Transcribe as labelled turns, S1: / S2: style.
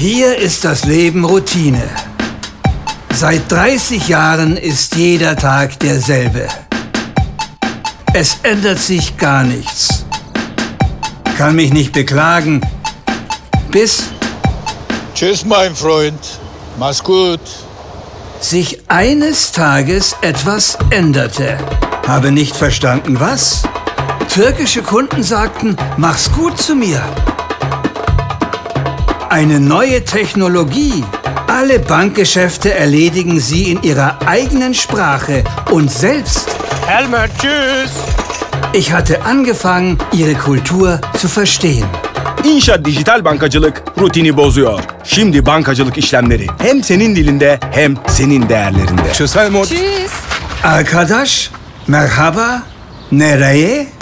S1: Hier ist das Leben Routine. Seit 30 Jahren ist jeder Tag derselbe. Es ändert sich gar nichts. Kann mich nicht beklagen. Bis...
S2: Tschüss, mein Freund. Mach's gut.
S1: sich eines Tages etwas änderte. Habe nicht verstanden, was? Türkische Kunden sagten, mach's gut zu mir. Eine neue Technologie. Alle Bankgeschäfte erledigen sie in ihrer eigenen Sprache und selbst.
S3: Helmer, tschüss.
S1: Ich hatte angefangen, ihre Kultur zu verstehen.
S4: İnşa dijital bankacılık rutini bozuyor. Şimdi bankacılık işlemleri hem senin dilinde hem senin değerlerinde.
S5: Tschüss, Helmut.
S6: Tschüss.
S1: Arkadaş, merhaba, nereye?